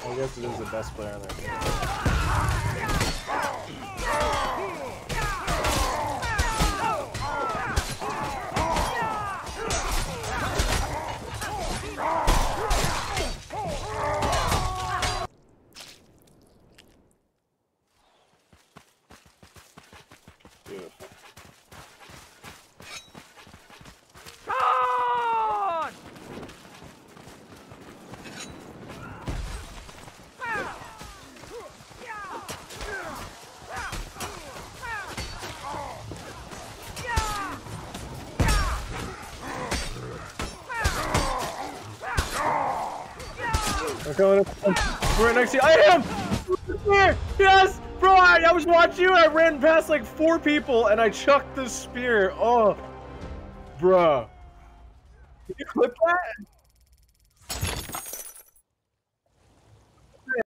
I guess it is the best player on their team. Beautiful. I'm coming up. We're right next to you. I am! Here! Yes! Bro, I was watching you and I ran past like 4 people and I chucked the spear. Oh. Bruh. Can you clip that?